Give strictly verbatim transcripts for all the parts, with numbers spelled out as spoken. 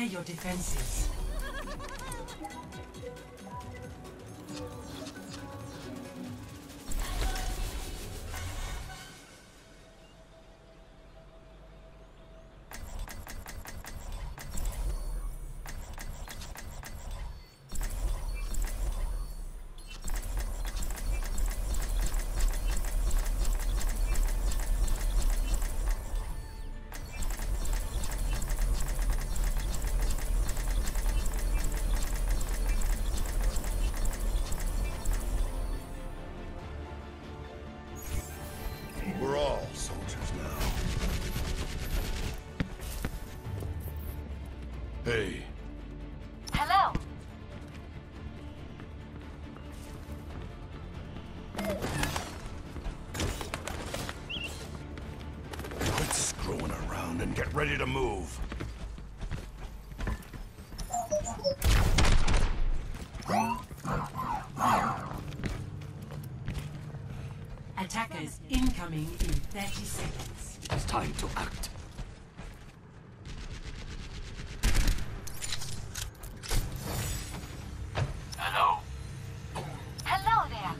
Prepare your defenses. We're all soldiers now. Hey. Hello. Quit screwing around and get ready to move. Attackers incoming in thirty seconds. It's time to act. Hello. Hello there.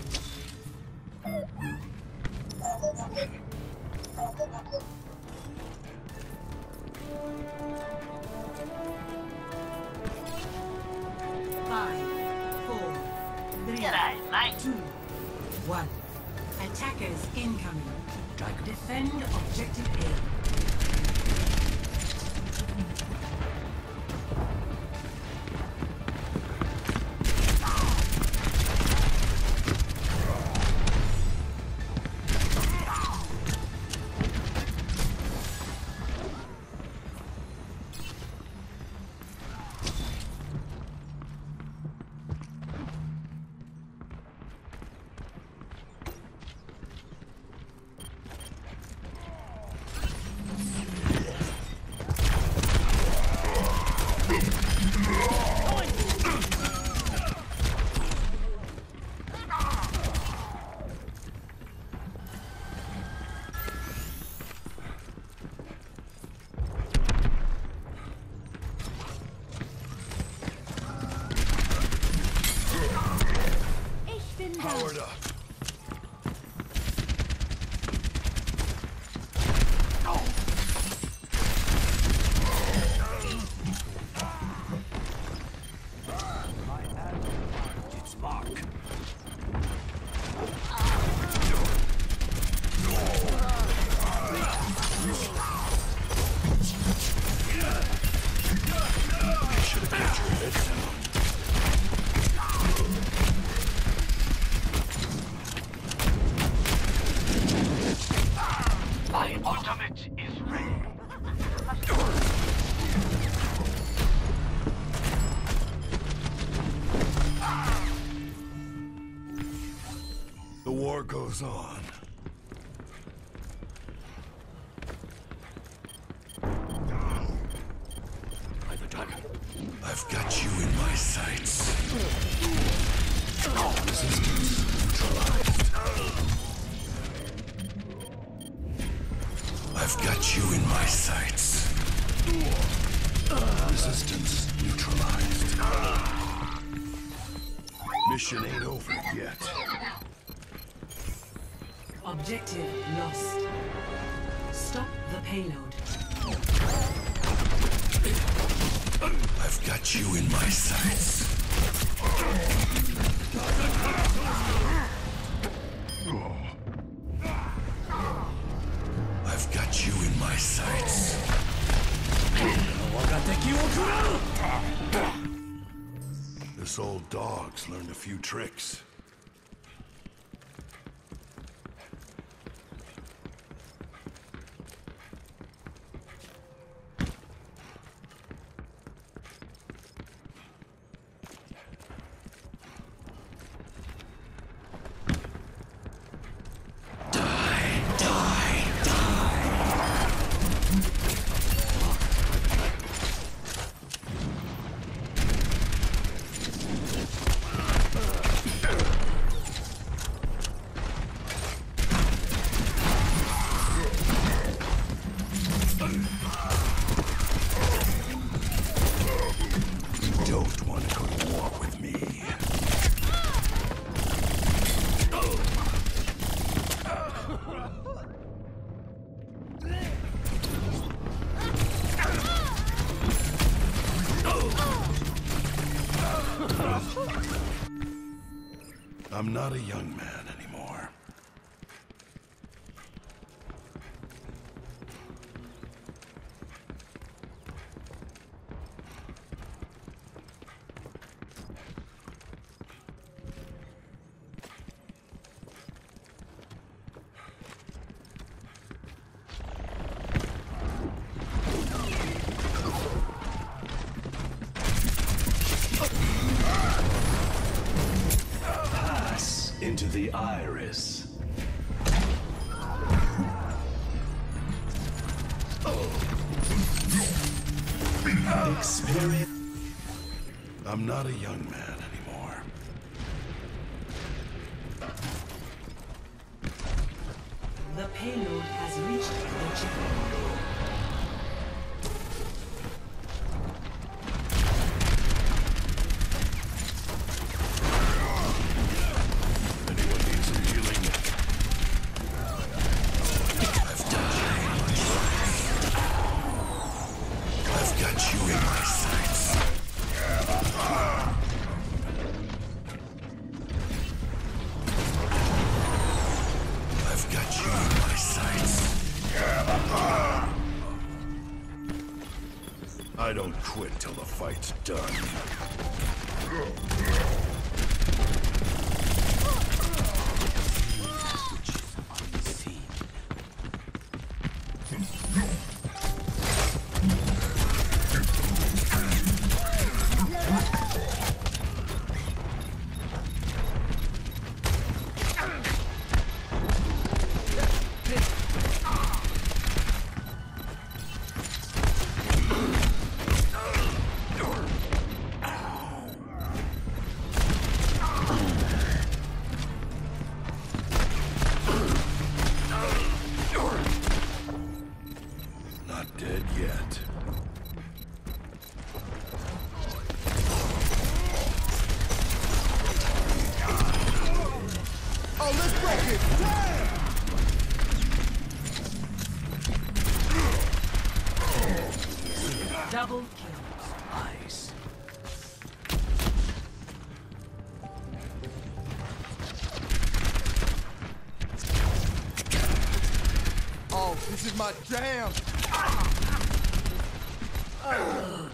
Five, four, three, G'day, mate. two, one. Attackers incoming. Dragon. Defend objective A. Powered up. Its mark. Should have kept your head down. My ultimate is ready. The war goes on. By the dragon. I've got you in my sights. Resistance neutralized. I've got you in my sights. Resistance neutralized. Mission ain't over yet. Objective lost. Stop the payload. I've got you in my sights. I've got you in my sights. This old dog's learned a few tricks. want to go to war with me. I'm not a young man anymore. Into the iris. Experience. I'm not a young man anymore. The payload has reached the checkpoint. I don't quit till the fight's done. Dead yet. Oh, let's break it! Damn! Double kills. Nice. Oh, this is my jam! Oh.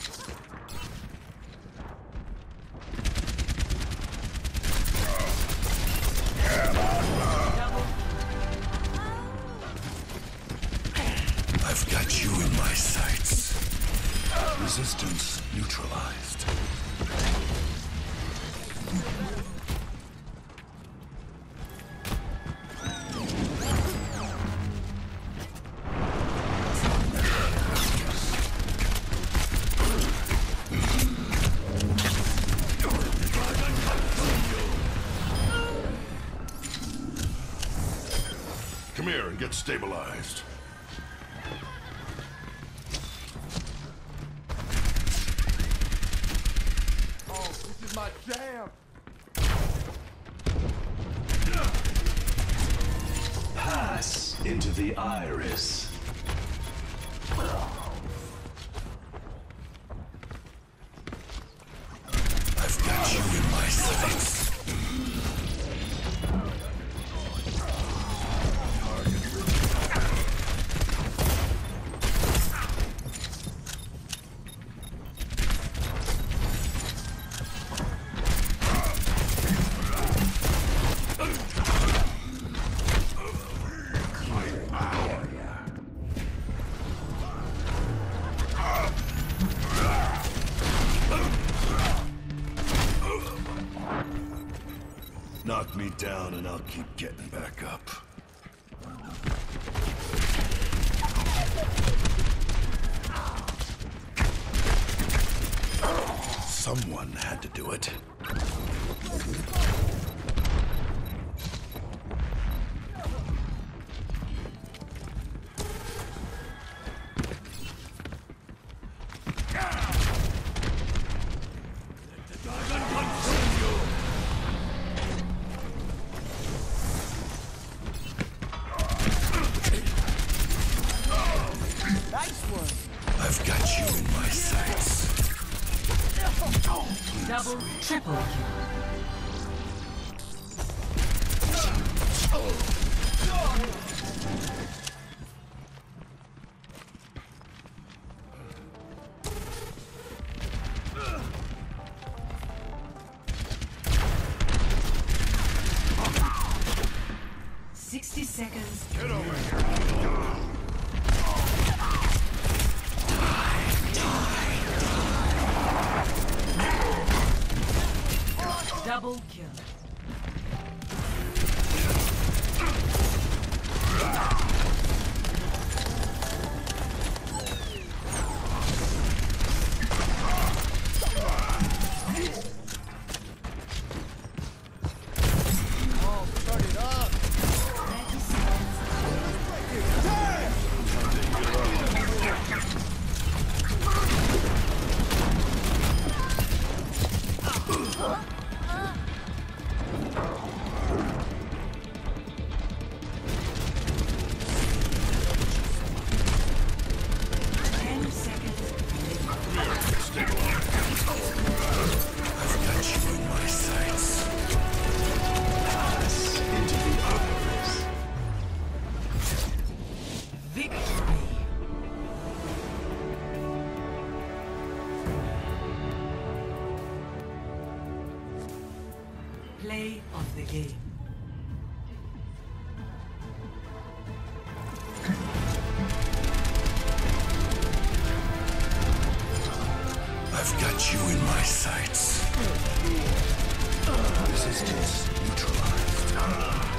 I've got you in my sights. Resistance neutralized. Come here and get stabilized. Oh, this is my jam! Pass into the iris. I've got you in my sights. Knock me down and I'll keep getting back up. Someone had to do it. Double, triple kill. Sixty seconds. Get over here. Double kill. Oh, start it up. Ten seconds. I've got you in my sights. Pass into the iris. Victory. Play of the game. I've got you in my sights. Resistance neutralized.